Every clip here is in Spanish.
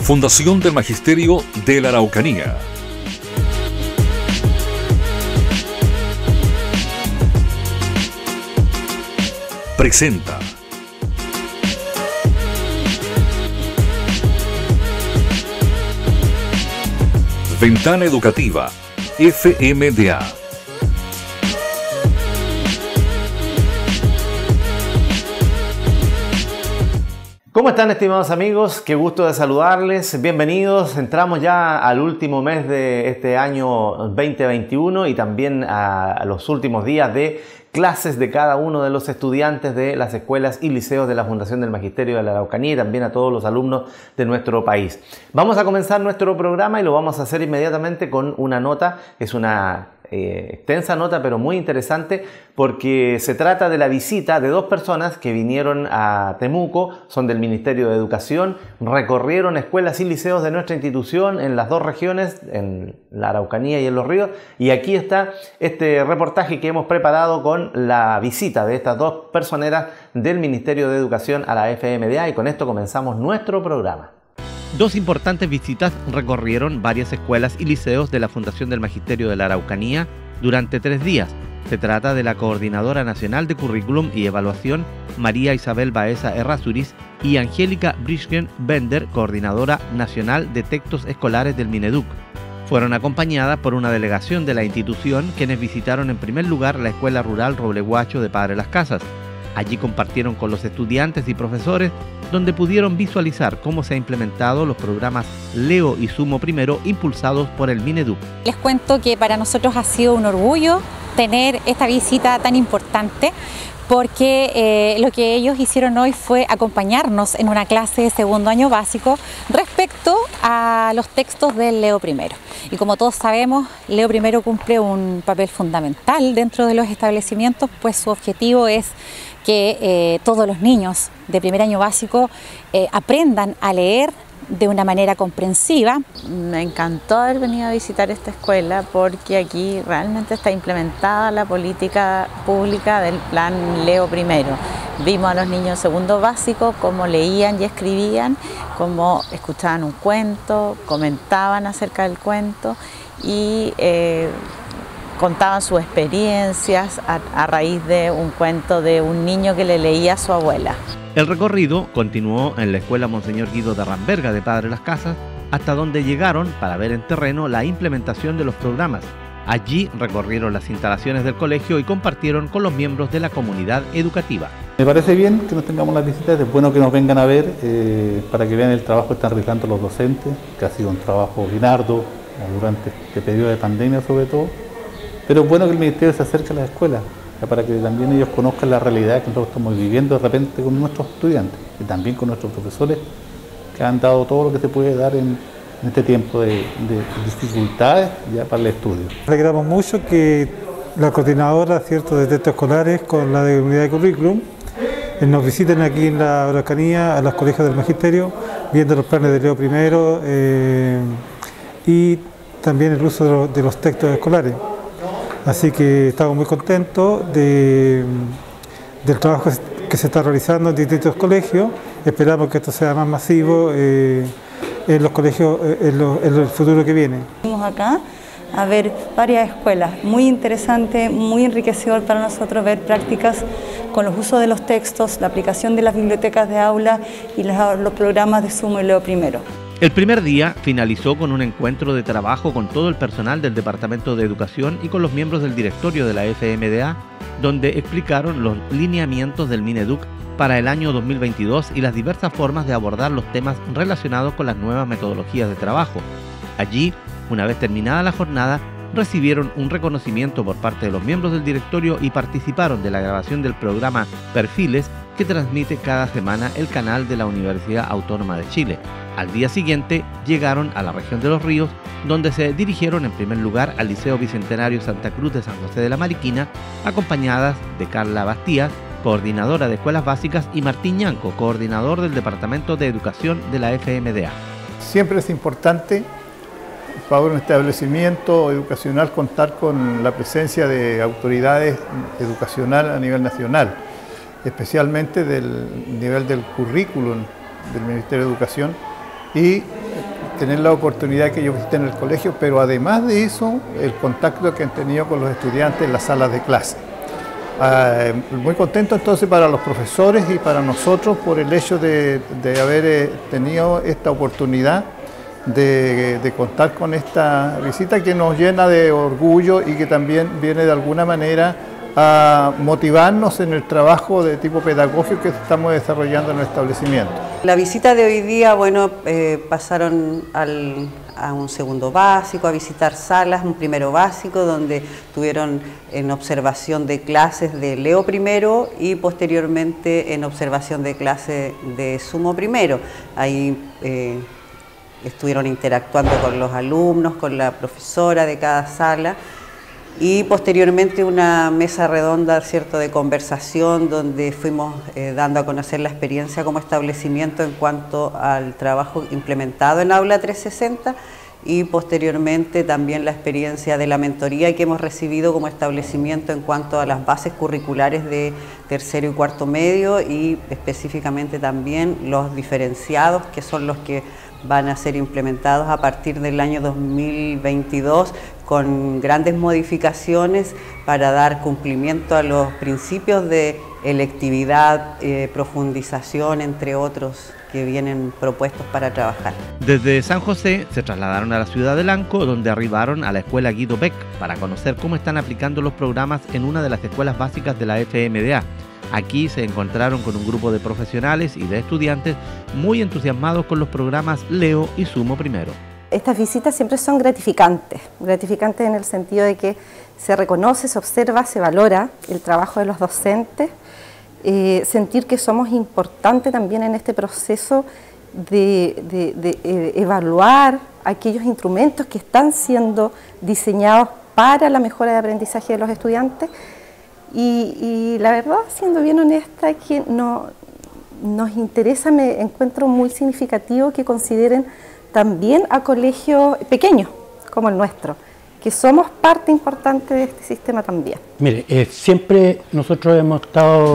Fundación del Magisterio de la Araucanía presenta Ventana Educativa FMDA. ¿Cómo están, estimados amigos? Qué gusto de saludarles. Bienvenidos. Entramos ya al último mes de este año 2021 y también a los últimos días de clases de cada uno de los estudiantes de las escuelas y liceos de la Fundación del Magisterio de la Araucanía y también a todos los alumnos de nuestro país. Vamos a comenzar nuestro programa y lo vamos a hacer inmediatamente con una nota. Es una extensa nota, pero muy interesante, porque se trata de la visita de dos personas que vinieron a Temuco, son del Ministerio de Educación, recorrieron escuelas y liceos de nuestra institución en las dos regiones, en la Araucanía y en Los Ríos, y aquí está este reportaje que hemos preparado con la visita de estas dos personeras del Ministerio de Educación a la FMDA, y con esto comenzamos nuestro programa. Dos importantes visitas recorrieron varias escuelas y liceos de la Fundación del Magisterio de la Araucanía durante 3 días. Se trata de la Coordinadora Nacional de Currículum y Evaluación, María Isabel Baeza Errázuriz, y Angélica Brischgen-Bender, Coordinadora Nacional de Textos Escolares del Mineduc. Fueron acompañadas por una delegación de la institución, quienes visitaron en primer lugar la Escuela Rural Robleguacho de Padre Las Casas. Allí compartieron con los estudiantes y profesores, donde pudieron visualizar cómo se han implementado los programas Leo y Sumo Primero impulsados por el Mineduc. Les cuento que para nosotros ha sido un orgullo tener esta visita tan importante, porque lo que ellos hicieron hoy fue acompañarnos en una clase de segundo año básico respecto a los textos del Leo Primero. Y como todos sabemos, Leo Primero cumple un papel fundamental dentro de los establecimientos, pues su objetivo es que todos los niños de primer año básico aprendan a leer de una manera comprensiva. Me encantó haber venido a visitar esta escuela porque aquí realmente está implementada la política pública del plan Leo Primero. Vimos a los niños de segundo básico cómo leían y escribían, cómo escuchaban un cuento, comentaban acerca del cuento y contaban sus experiencias a raíz de un cuento de un niño que le leía a su abuela. El recorrido continuó en la Escuela Monseñor Guido de Ramberga de Padre Las Casas, hasta donde llegaron para ver en terreno la implementación de los programas. Allí recorrieron las instalaciones del colegio y compartieron con los miembros de la comunidad educativa. Me parece bien que nos tengamos las visitas, es bueno que nos vengan a ver para que vean el trabajo que están realizando los docentes, que ha sido un trabajo bien arduo durante este periodo de pandemia sobre todo. Pero es bueno que el Ministerio se acerque a las escuelas, para que también ellos conozcan la realidad que nosotros estamos viviendo de repente con nuestros estudiantes y también con nuestros profesores, que han dado todo lo que se puede dar en este tiempo de dificultades ya para el estudio. Alegramos mucho que la coordinadora, ¿cierto?, de textos escolares con la de unidad de currículum nos visiten aquí en la Araucanía a los colegios del Magisterio, viendo los planes de Leo Primero y también el uso de los textos escolares. Así que estamos muy contentos del trabajo que se está realizando en distintos colegios. Esperamos que esto sea más masivo en los colegios en el futuro que viene. Venimos acá a ver varias escuelas, muy interesante, muy enriquecedor para nosotros ver prácticas con los usos de los textos, la aplicación de las bibliotecas de aula y los programas de Sumo y Leo Primero. El primer día finalizó con un encuentro de trabajo con todo el personal del Departamento de Educación y con los miembros del directorio de la FMDA, donde explicaron los lineamientos del Mineduc para el año 2022 y las diversas formas de abordar los temas relacionados con las nuevas metodologías de trabajo. Allí, una vez terminada la jornada, recibieron un reconocimiento por parte de los miembros del directorio y participaron de la grabación del programa Perfiles, que transmite cada semana el canal de la Universidad Autónoma de Chile. Al día siguiente llegaron a la región de Los Ríos, donde se dirigieron en primer lugar al Liceo Bicentenario Santa Cruz de San José de la Mariquina, acompañadas de Carla Bastías, coordinadora de Escuelas Básicas, y Martín Ñanco, coordinador del Departamento de Educación de la FMDA. Siempre es importante para un establecimiento educacional contar con la presencia de autoridades educacionales a nivel nacional, especialmente del nivel del currículum del Ministerio de Educación y tener la oportunidad que ellos visiten el colegio, pero además de eso, el contacto que han tenido con los estudiantes en las salas de clase. Muy contento entonces para los profesores y para nosotros por el hecho de haber tenido esta oportunidad de contar con esta visita que nos llena de orgullo y que también viene de alguna manera a motivarnos en el trabajo de tipo pedagógico que estamos desarrollando en el establecimiento. La visita de hoy día, bueno, pasaron a un segundo básico, a visitar salas, un primero básico, donde tuvieron en observación de clases de Leo primero y posteriormente en observación de clases de Sumo primero. Ahí estuvieron interactuando con los alumnos, con la profesora de cada sala, y posteriormente una mesa redonda, ¿cierto?, de conversación donde fuimos dando a conocer la experiencia como establecimiento en cuanto al trabajo implementado en Aula 360 y posteriormente también la experiencia de la mentoría que hemos recibido como establecimiento en cuanto a las bases curriculares de tercero y cuarto medio y específicamente también los diferenciados, que son los que van a ser implementados a partir del año 2022 con grandes modificaciones para dar cumplimiento a los principios de electividad, profundización, entre otros que vienen propuestos para trabajar. Desde San José se trasladaron a la ciudad de Lanco, donde arribaron a la escuela Guido Beck para conocer cómo están aplicando los programas en una de las escuelas básicas de la FMDA. Aquí se encontraron con un grupo de profesionales y de estudiantes muy entusiasmados con los programas Leo y Sumo primero. Estas visitas siempre son gratificantes en el sentido de que se reconoce, se observa, se valora el trabajo de los docentes, sentir que somos importantes también en este proceso de evaluar aquellos instrumentos que están siendo diseñados para la mejora de aprendizaje de los estudiantes. Y la verdad, siendo bien honesta, que nos interesa, me encuentro muy significativo que consideren también a colegios pequeños como el nuestro, que somos parte importante de este sistema también. Mire, siempre nosotros hemos estado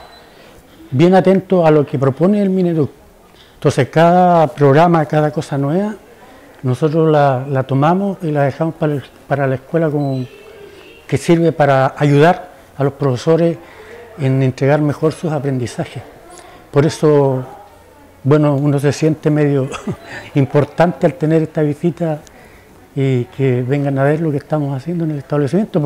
bien atentos a lo que propone el Mineduc. Entonces cada programa, cada cosa nueva, nosotros la tomamos y la dejamos para la escuela como que sirve para ayudar a los profesores en entregar mejor sus aprendizajes. Por eso, bueno, uno se siente medio importante al tener esta visita y que vengan a ver lo que estamos haciendo en el establecimiento,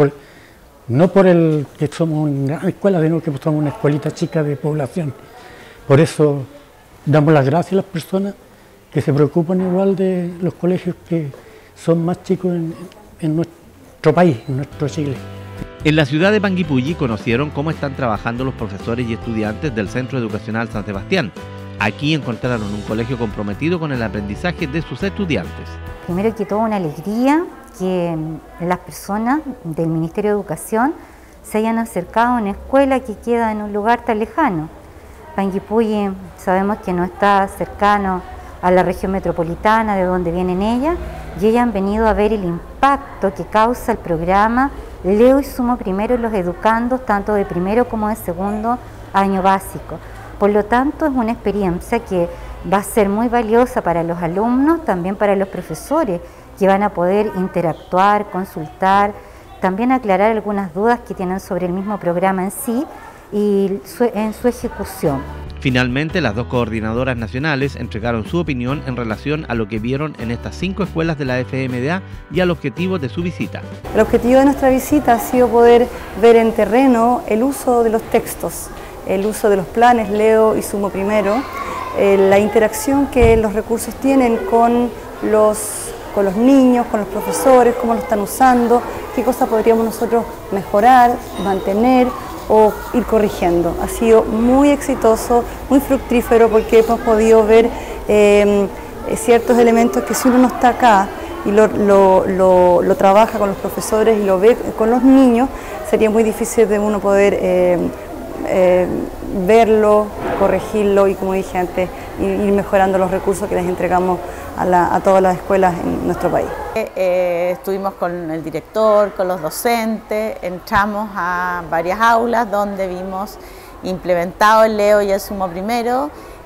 no por el que somos una gran escuela, sino que somos una escuelita chica de población. Por eso damos las gracias a las personas que se preocupan igual de los colegios que son más chicos en nuestro país, en nuestro Chile. En la ciudad de Panguipulli conocieron cómo están trabajando los profesores y estudiantes del Centro Educacional San Sebastián. Aquí encontraron un colegio comprometido con el aprendizaje de sus estudiantes. Primero que todo, una alegría que las personas del Ministerio de Educación se hayan acercado a una escuela que queda en un lugar tan lejano. Panguipulli sabemos que no está cercano a la región metropolitana de donde vienen ellas, y ellas han venido a ver el impacto que causa el programa Leo y Sumo primero en los educandos, tanto de primero como de segundo año básico. Por lo tanto, es una experiencia que va a ser muy valiosa para los alumnos, también para los profesores, que van a poder interactuar, consultar, también aclarar algunas dudas que tienen sobre el mismo programa en sí y en su ejecución. Finalmente, las dos coordinadoras nacionales entregaron su opinión en relación a lo que vieron en estas 5 escuelas de la FMDA y al objetivo de su visita. El objetivo de nuestra visita ha sido poder ver en terreno el uso de los textos, el uso de los planes Leo y Sumo primero, la interacción que los recursos tienen con los niños, con los profesores, cómo lo están usando, qué cosas podríamos nosotros mejorar, mantener o ir corrigiendo. Ha sido muy exitoso, muy fructífero, porque hemos podido ver ciertos elementos que si uno no está acá y lo trabaja con los profesores y lo ve con los niños, sería muy difícil de uno poder verlo, corregirlo y, como dije antes, ir mejorando los recursos que les entregamos a todas las escuelas en nuestro país. Estuvimos con el director, con los docentes, entramos a varias aulas donde vimos implementado el Leo y el Sumo primero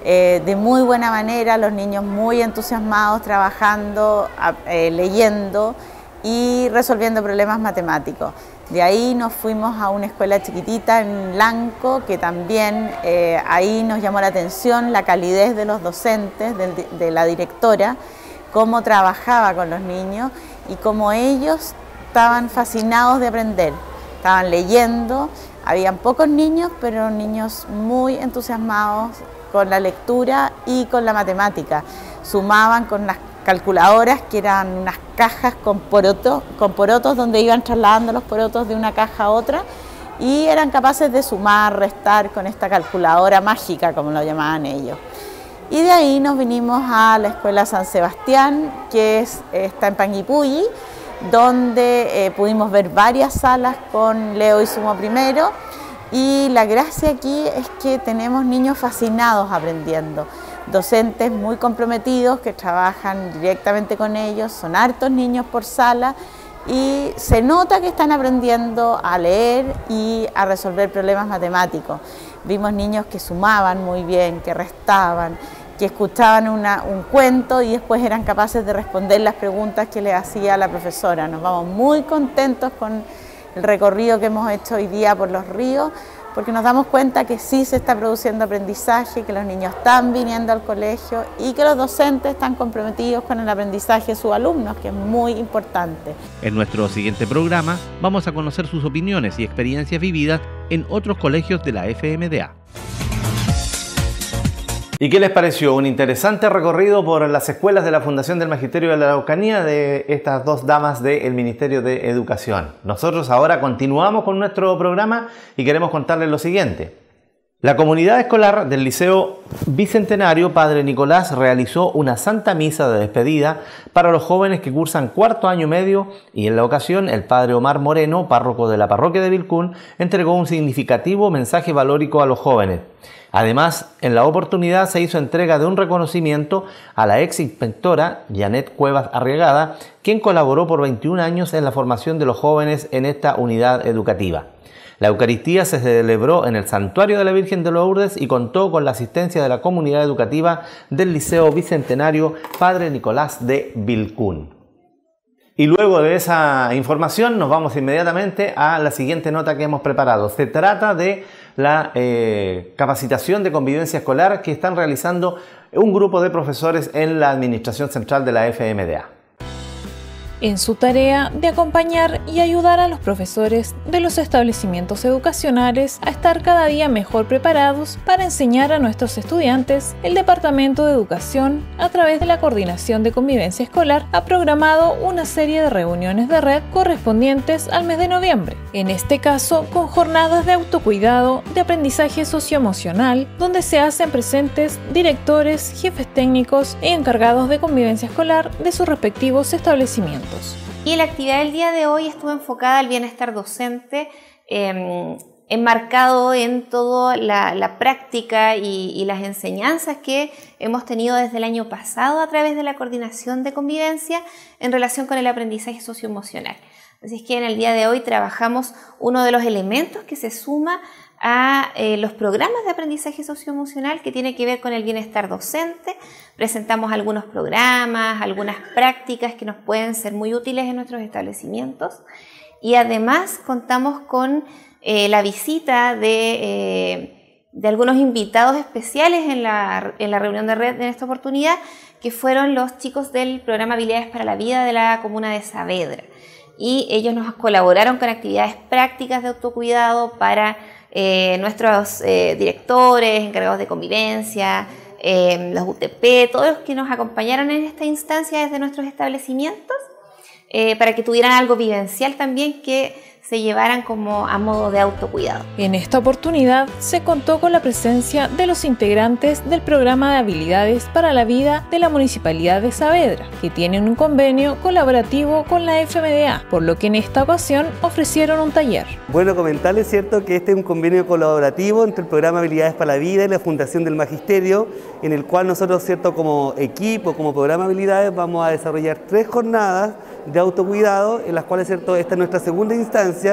de muy buena manera, los niños muy entusiasmados, trabajando, leyendo y resolviendo problemas matemáticos. De ahí nos fuimos a una escuela chiquitita en Lanco, que también ahí nos llamó la atención la calidez de los docentes, de la directora, cómo trabajaba con los niños y cómo ellos estaban fascinados de aprender, estaban leyendo, habían pocos niños, pero niños muy entusiasmados con la lectura y con la matemática. Sumaban con las calculadoras, que eran unas cajas con porotos donde iban trasladando los porotos de una caja a otra y eran capaces de sumar, restar con esta calculadora mágica, como lo llamaban ellos. Y de ahí nos vinimos a la Escuela San Sebastián, que está en Panguipulli, donde pudimos ver varias salas con Leo y Sumo primero, y la gracia aquí es que tenemos niños fascinados aprendiendo, docentes muy comprometidos que trabajan directamente con ellos, son hartos niños por sala y se nota que están aprendiendo a leer y a resolver problemas matemáticos. Vimos niños que sumaban muy bien, que restaban, que escuchaban un cuento y después eran capaces de responder las preguntas que les hacía la profesora. Nos vamos muy contentos con el recorrido que hemos hecho hoy día por los ríos, porque nos damos cuenta que sí se está produciendo aprendizaje, que los niños están viniendo al colegio y que los docentes están comprometidos con el aprendizaje de sus alumnos, que es muy importante. En nuestro siguiente programa vamos a conocer sus opiniones y experiencias vividas en otros colegios de la FMDA. ¿Y qué les pareció? Un interesante recorrido por las escuelas de la Fundación del Magisterio de la Araucanía de estas dos damas del Ministerio de Educación. Nosotros ahora continuamos con nuestro programa y queremos contarles lo siguiente. La comunidad escolar del Liceo Bicentenario Padre Nicolás realizó una santa misa de despedida para los jóvenes que cursan cuarto año medio y en la ocasión el Padre Omar Moreno, párroco de la parroquia de Vilcún, entregó un significativo mensaje valórico a los jóvenes. Además, en la oportunidad se hizo entrega de un reconocimiento a la ex inspectora Janet Cuevas Arriagada, quien colaboró por 21 años en la formación de los jóvenes en esta unidad educativa. La Eucaristía se celebró en el Santuario de la Virgen de Lourdes y contó con la asistencia de la comunidad educativa del Liceo Bicentenario Padre Nicolás de Vilcún. Y luego de esa información nos vamos inmediatamente a la siguiente nota que hemos preparado. Se trata de la capacitación de convivencia escolar que están realizando un grupo de profesores en la Administración Central de la FMDA. En su tarea de acompañar y ayudar a los profesores de los establecimientos educacionales a estar cada día mejor preparados para enseñar a nuestros estudiantes, el Departamento de Educación, a través de la Coordinación de Convivencia Escolar, ha programado una serie de reuniones de red correspondientes al mes de noviembre. En este caso, con jornadas de autocuidado, de aprendizaje socioemocional, donde se hacen presentes directores, jefes técnicos y encargados de convivencia escolar de sus respectivos establecimientos. Y la actividad del día de hoy estuvo enfocada al bienestar docente, enmarcado en toda la práctica y las enseñanzas que hemos tenido desde el año pasado a través de la coordinación de convivencia en relación con el aprendizaje socioemocional. Así es que en el día de hoy trabajamos uno de los elementos que se suma a los programas de aprendizaje socioemocional que tiene que ver con el bienestar docente. Presentamos algunos programas, algunas prácticas que nos pueden ser muy útiles en nuestros establecimientos y además contamos con la visita de algunos invitados especiales en la reunión de red en esta oportunidad, que fueron los chicos del programa Habilidades para la Vida de la comuna de Saavedra, y ellos nos colaboraron con actividades prácticas de autocuidado para nuestros directores, encargados de convivencia, los UTP, todos los que nos acompañaron en esta instancia desde nuestros establecimientos, para que tuvieran algo vivencial también que se llevaran como a modo de autocuidado. En esta oportunidad se contó con la presencia de los integrantes del programa de habilidades para la vida de la Municipalidad de Saavedra, que tienen un convenio colaborativo con la FMDA, por lo que en esta ocasión ofrecieron un taller. Bueno, comentarles, ¿cierto?, que este es un convenio colaborativo entre el programa Habilidades para la Vida y la Fundación del Magisterio, en el cual nosotros, ¿cierto?, como equipo, como programa Habilidades, vamos a desarrollar 3 jornadas de autocuidado, en las cuales, ¿cierto?, esta es nuestra segunda instancia,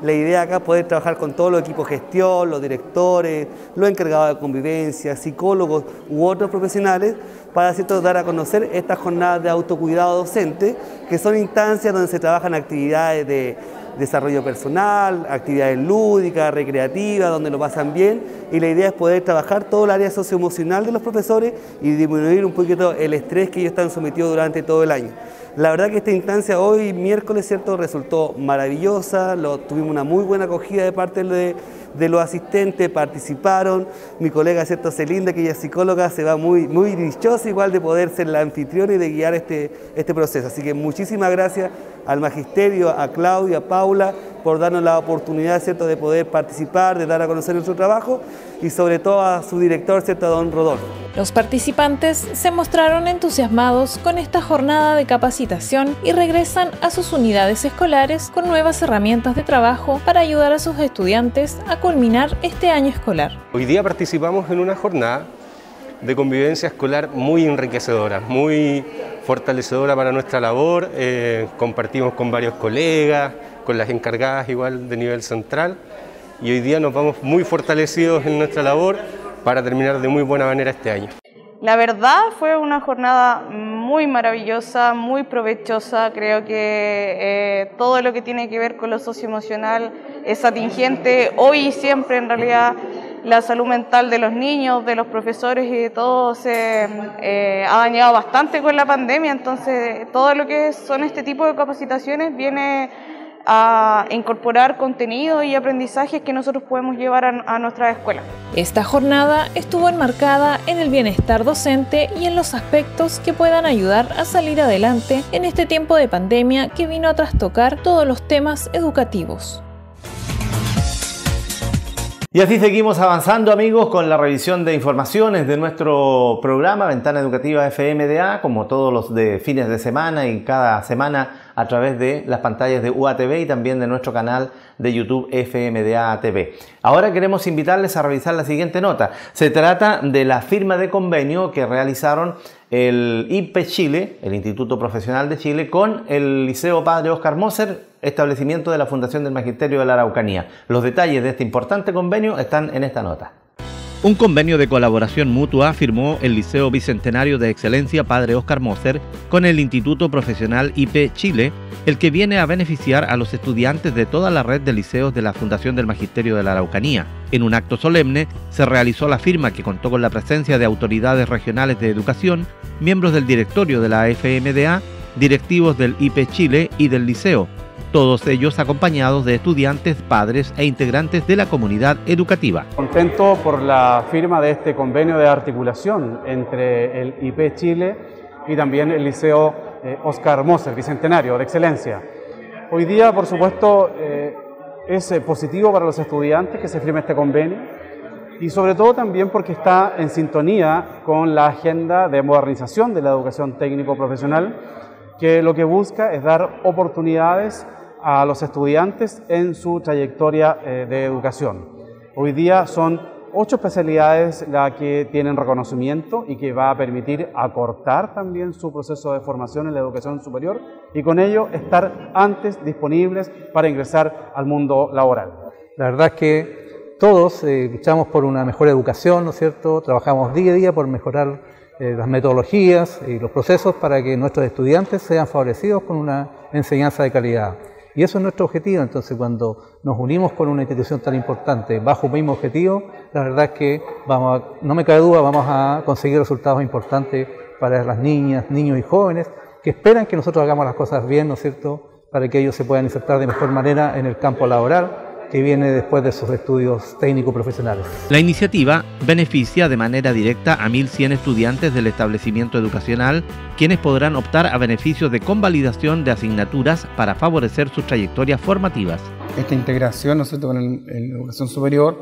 la idea acá es poder trabajar con todos los equipos de gestión, los directores, los encargados de convivencia, psicólogos u otros profesionales para, ¿cierto?, dar a conocer estas jornadas de autocuidado docente, que son instancias donde se trabajan actividades de desarrollo personal, actividades lúdicas, recreativas, donde lo pasan bien, y la idea es poder trabajar todo el área socioemocional de los profesores y disminuir un poquito el estrés que ellos están sometidos durante todo el año. La verdad que esta instancia hoy, miércoles, ¿cierto?, resultó maravillosa, tuvimos una muy buena acogida de parte de los asistentes, participaron, mi colega, ¿cierto?, Celinda, que ella es psicóloga, se va muy dichosa igual de poder ser la anfitriona y de guiar este proceso. Así que muchísimas gracias al magisterio, a Claudia, a Paula, por darnos la oportunidad, ¿cierto?, de poder participar, de dar a conocer nuestro trabajo y sobre todo a su director, ¿cierto?, a don Rodolfo. Los participantes se mostraron entusiasmados con esta jornada de capacitación y regresan a sus unidades escolares con nuevas herramientas de trabajo para ayudar a sus estudiantes a culminar este año escolar. Hoy día participamos en una jornada de convivencia escolar muy enriquecedora, muy fortalecedora para nuestra labor. Compartimos con varios colegas, con las encargadas igual de nivel central, y hoy día nos vamos muy fortalecidos en nuestra labor para terminar de muy buena manera este año. La verdad fue una jornada muy maravillosa, muy provechosa. Creo que todo lo que tiene que ver con lo socioemocional es atingente hoy y siempre. En realidad la salud mental de los niños, de los profesores y de todos se ha dañado bastante con la pandemia. Entonces todo lo que son este tipo de capacitaciones viene a incorporar contenido y aprendizajes que nosotros podemos llevar a nuestras escuelas. Esta jornada estuvo enmarcada en el bienestar docente y en los aspectos que puedan ayudar a salir adelante en este tiempo de pandemia que vino a trastocar todos los temas educativos. Y así seguimos avanzando, amigos, con la revisión de informaciones de nuestro programa Ventana Educativa FMDA, como todos los de fines de semana y cada semana a través de las pantallas de UATV y también de nuestro canal de YouTube FMDA TV. Ahora queremos invitarles a revisar la siguiente nota. Se trata de la firma de convenio que realizaron el IP Chile, el Instituto Profesional de Chile, con el Liceo Padre Óscar Moser, establecimiento de la Fundación del Magisterio de la Araucanía. Los detalles de este importante convenio están en esta nota. Un convenio de colaboración mutua firmó el Liceo Bicentenario de Excelencia Padre Óscar Moser con el Instituto Profesional IP Chile, el que viene a beneficiar a los estudiantes de toda la red de liceos de la Fundación del Magisterio de la Araucanía. En un acto solemne se realizó la firma, que contó con la presencia de autoridades regionales de educación, miembros del directorio de la FMDA, directivos del IP Chile y del liceo, todos ellos acompañados de estudiantes, padres e integrantes de la comunidad educativa. Contento por la firma de este convenio de articulación entre el IP Chile y también el Liceo Óscar Moser, Bicentenario de Excelencia. Hoy día, por supuesto, es positivo para los estudiantes que se firme este convenio y sobre todo también porque está en sintonía con la agenda de modernización de la educación técnico-profesional, que lo que busca es dar oportunidades a los estudiantes en su trayectoria de educación. Hoy día son 8 especialidades las que tienen reconocimiento y que va a permitir acortar también su proceso de formación en la educación superior y con ello estar antes disponibles para ingresar al mundo laboral. La verdad es que todos luchamos por una mejor educación, ¿no es cierto? Trabajamos día a día por mejorar las metodologías y los procesos para que nuestros estudiantes sean favorecidos con una enseñanza de calidad. Y eso es nuestro objetivo. Entonces, cuando nos unimos con una institución tan importante bajo un mismo objetivo, la verdad es que no me cabe duda, vamos a conseguir resultados importantes para las niñas, niños y jóvenes que esperan que nosotros hagamos las cosas bien, ¿no es cierto?, para que ellos se puedan insertar de mejor manera en el campo laboral que viene después de sus estudios técnico-profesionales. La iniciativa beneficia de manera directa a 1.100 estudiantes del establecimiento educacional, quienes podrán optar a beneficios de convalidación de asignaturas para favorecer sus trayectorias formativas. Esta integración, ¿no es cierto?, con la educación superior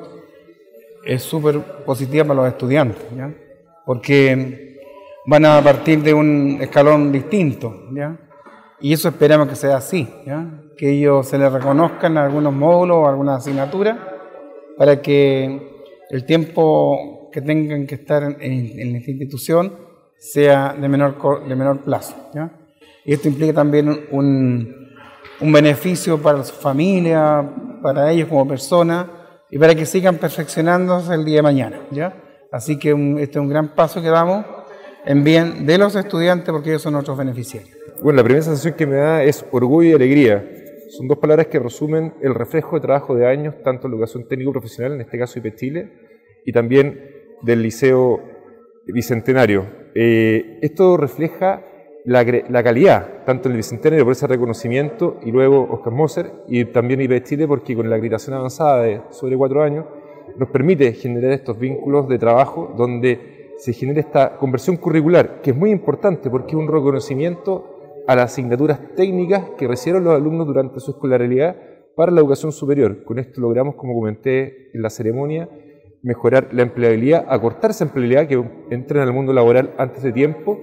es súper positiva para los estudiantes, ¿ya? Porque van a partir de un escalón distinto, ¿ya? Y eso esperamos que sea así, ¿ya? Que ellos se les reconozcan algunos módulos o algunas asignaturas para que el tiempo que tengan que estar en esta institución sea de menor plazo, ¿ya? Y esto implica también un beneficio para su familia, para ellos como personas y para que sigan perfeccionándose el día de mañana, ¿ya? Así que este es un gran paso que damos en bien de los estudiantes porque ellos son nuestros beneficiarios. Bueno, la primera sensación que me da es orgullo y alegría. Son dos palabras que resumen el reflejo de trabajo de años, tanto en la educación técnico-profesional, en este caso IPE Chile, y también del Liceo Bicentenario. Esto refleja la calidad, tanto en el Bicentenario por ese reconocimiento, y luego Oscar Moser, y también IPE Chile, porque con la acreditación avanzada de sobre 4 años, nos permite generar estos vínculos de trabajo donde se genera esta conversión curricular, que es muy importante porque es un reconocimiento a las asignaturas técnicas que recibieron los alumnos durante su escolaridad para la educación superior. Con esto logramos, como comenté en la ceremonia, mejorar la empleabilidad, acortar esa empleabilidad que entren al mundo laboral antes de tiempo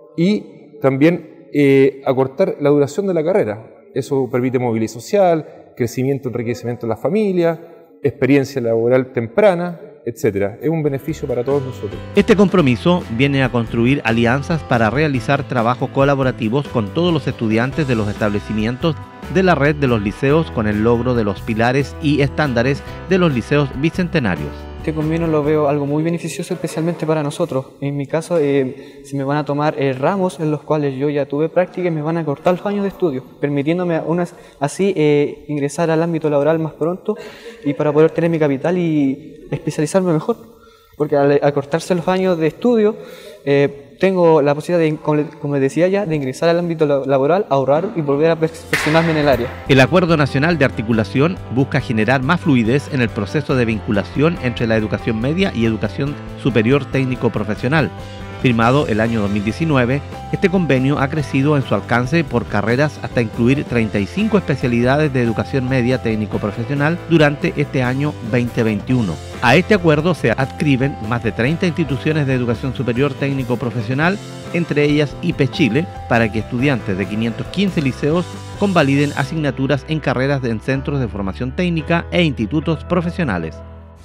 y también acortar la duración de la carrera. Eso permite movilidad social, crecimiento, enriquecimiento de las familias, experiencia laboral temprana, etcétera. Es un beneficio para todos nosotros. Este compromiso viene a construir alianzas para realizar trabajos colaborativos con todos los estudiantes de los establecimientos de la red de los liceos con el logro de los pilares y estándares de los liceos bicentenarios. Este convenio lo veo algo muy beneficioso especialmente para nosotros. En mi caso, si me van a tomar ramos en los cuales yo ya tuve práctica y me van a cortar los años de estudio, permitiéndome así ingresar al ámbito laboral más pronto y para poder tener mi capital y especializarme mejor. Porque al acortarse los años de estudio, tengo la posibilidad de, como les decía ya, de ingresar al ámbito laboral, ahorrar y volver a perfeccionarme en el área. El Acuerdo Nacional de Articulación busca generar más fluidez en el proceso de vinculación entre la educación media y educación superior técnico-profesional. Firmado el año 2019, este convenio ha crecido en su alcance por carreras hasta incluir 35 especialidades de educación media técnico-profesional durante este año 2021. A este acuerdo se adscriben más de 30 instituciones de educación superior técnico-profesional, entre ellas IPE Chile, para que estudiantes de 515 liceos convaliden asignaturas en carreras en centros de formación técnica e institutos profesionales.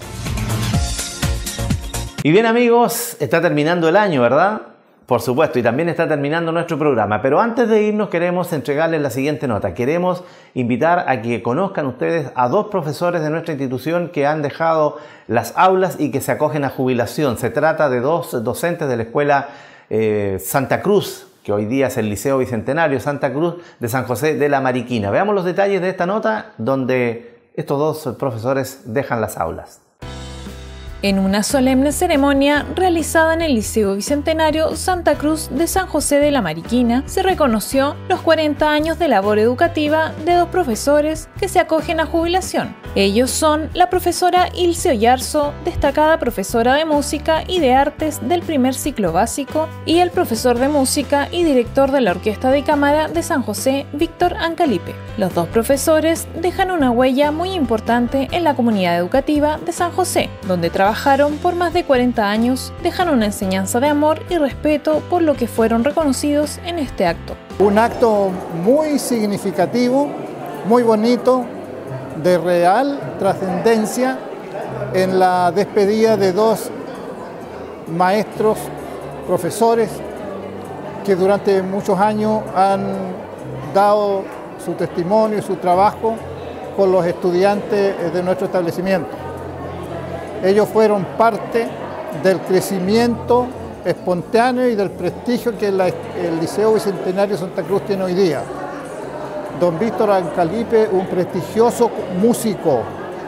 Y bien amigos, está terminando el año, ¿verdad? Por supuesto, y también está terminando nuestro programa. Pero antes de irnos queremos entregarles la siguiente nota. Queremos invitar a que conozcan ustedes a 2 profesores de nuestra institución que han dejado las aulas y que se acogen a jubilación. Se trata de 2 docentes de la Escuela Santa Cruz, que hoy día es el Liceo Bicentenario Santa Cruz de San José de la Mariquina. Veamos los detalles de esta nota donde estos 2 profesores dejan las aulas. En una solemne ceremonia realizada en el Liceo Bicentenario Santa Cruz de San José de la Mariquina, se reconoció los 40 años de labor educativa de 2 profesores que se acogen a jubilación. Ellos son la profesora Ilse Oyarzo, destacada profesora de música y de artes del primer ciclo básico, y el profesor de música y director de la Orquesta de Cámara de San José, Víctor Ancalipe. Los 2 profesores dejan una huella muy importante en la comunidad educativa de San José, donde trabajaron por más de 40 años, dejan una enseñanza de amor y respeto por lo que fueron reconocidos en este acto. Un acto muy significativo, muy bonito, de real trascendencia en la despedida de 2 maestros, profesores, que durante muchos años han dado su testimonio y su trabajo con los estudiantes de nuestro establecimiento. Ellos fueron parte del crecimiento espontáneo y del prestigio que el Liceo Bicentenario Santa Cruz tiene hoy día. Don Víctor Ancalipe, un prestigioso músico,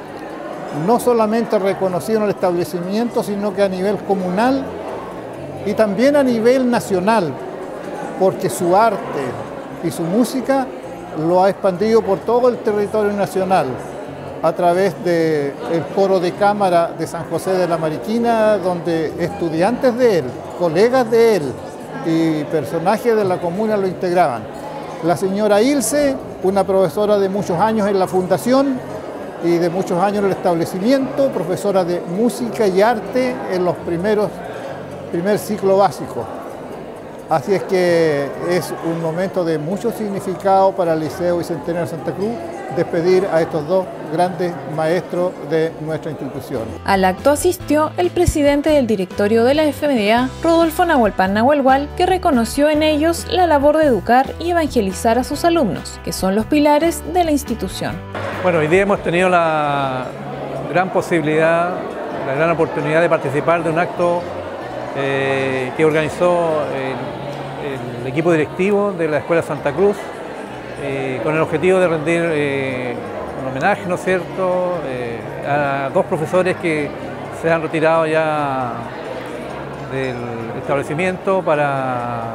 no solamente reconocido en el establecimiento, sino que a nivel comunal y también a nivel nacional, porque su arte y su música lo ha expandido por todo el territorio nacional a través del coro de cámara de San José de la Mariquina, donde estudiantes de él, colegas de él y personajes de la comuna lo integraban. La señora Ilse, una profesora de muchos años en la fundación y de muchos años en el establecimiento, profesora de música y arte en los primer ciclo básico. Así es que es un momento de mucho significado para el Liceo Bicentenario Santa Cruz despedir a estos 2 grandes maestros de nuestra institución. Al acto asistió el presidente del directorio de la FMDA, Rodolfo Nahuelpan Nahuelhual, que reconoció en ellos la labor de educar y evangelizar a sus alumnos, que son los pilares de la institución. Bueno, hoy día hemos tenido la gran posibilidad, la gran oportunidad de participar de un acto que organizó el equipo directivo de la Escuela Santa Cruz con el objetivo de rendir un homenaje, ¿no es cierto?, a dos profesores que se han retirado ya del establecimiento para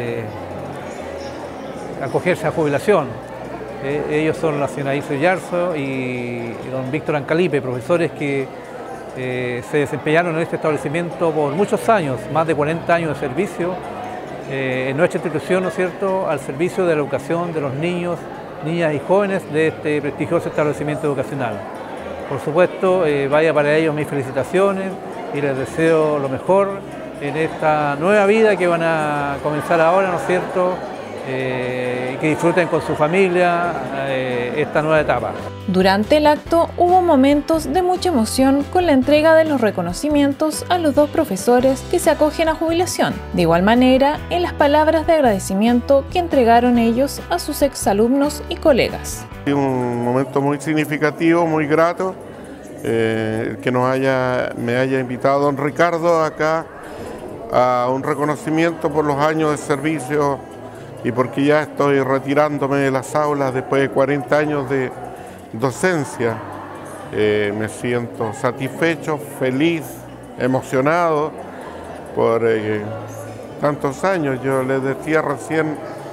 acogerse a jubilación. Ellos son la señora Iso Yarzo y don Víctor Ancalipe, profesores que se desempeñaron en este establecimiento por muchos años, más de 40 años de servicio en nuestra institución, ¿no es cierto?, al servicio de la educación de los niños, niñas y jóvenes de este prestigioso establecimiento educacional. Por supuesto, vaya para ellos mis felicitaciones y les deseo lo mejor en esta nueva vida que van a comenzar ahora, ¿no es cierto?, que disfruten con su familia esta nueva etapa. Durante el acto hubo momentos de mucha emoción con la entrega de los reconocimientos a los dos profesores que se acogen a jubilación. De igual manera, en las palabras de agradecimiento que entregaron ellos a sus exalumnos y colegas. Un momento muy significativo, muy grato, que me haya invitado don Ricardo acá a un reconocimiento por los años de servicio y porque ya estoy retirándome de las aulas después de 40 años de docencia. Me siento satisfecho, feliz, emocionado por tantos años. Yo les decía recién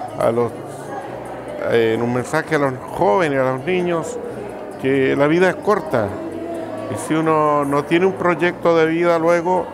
en un mensaje a los jóvenes, a los niños, que la vida es corta y si uno no tiene un proyecto de vida luego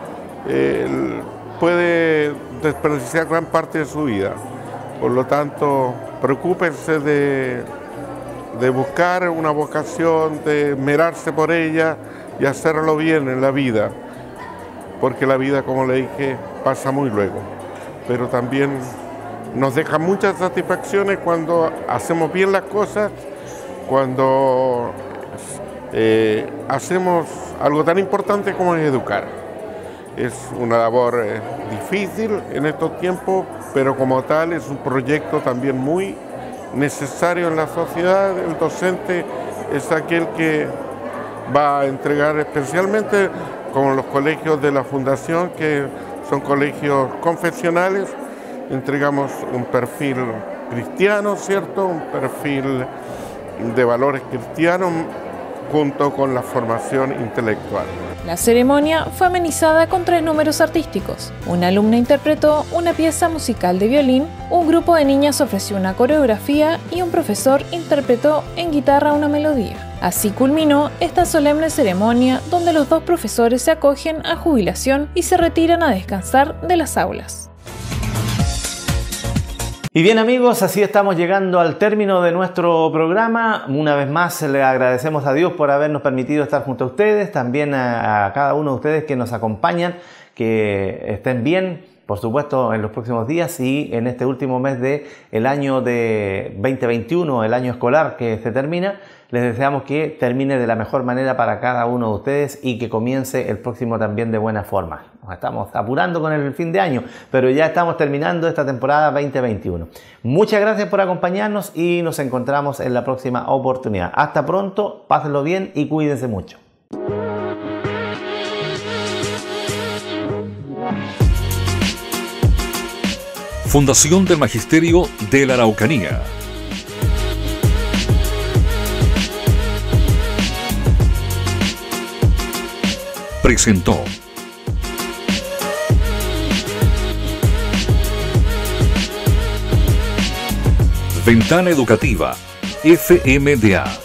puede desperdiciar gran parte de su vida. Por lo tanto, preocúpense de buscar una vocación, de esmerarse por ella y hacerlo bien en la vida, porque la vida, como le dije, pasa muy luego, pero también nos deja muchas satisfacciones cuando hacemos bien las cosas, cuando hacemos algo tan importante como es educar. Es una labor difícil en estos tiempos, pero como tal es un proyecto también muy necesario en la sociedad. El docente es aquel que va a entregar especialmente, como los colegios de la Fundación, que son colegios confesionales, entregamos un perfil cristiano, ¿cierto?, un perfil de valores cristianos junto con la formación intelectual. La ceremonia fue amenizada con 3 números artísticos. Una alumna interpretó una pieza musical de violín, un grupo de niñas ofreció una coreografía y un profesor interpretó en guitarra una melodía. Así culminó esta solemne ceremonia donde los dos profesores se acogen a jubilación y se retiran a descansar de las aulas. Y bien amigos, así estamos llegando al término de nuestro programa. Una vez más le agradecemos a Dios por habernos permitido estar junto a ustedes, también a cada uno de ustedes que nos acompañan, que estén bien, por supuesto, en los próximos días y en este último mes del año de 2021, el año escolar que se termina. Les deseamos que termine de la mejor manera para cada uno de ustedes y que comience el próximo también de buena forma. Nos estamos apurando con el fin de año, pero ya estamos terminando esta temporada 2021. Muchas gracias por acompañarnos y nos encontramos en la próxima oportunidad. Hasta pronto, pásenlo bien y cuídense mucho. Fundación del Magisterio de la Araucanía. Presentó Ventana Educativa FMDA.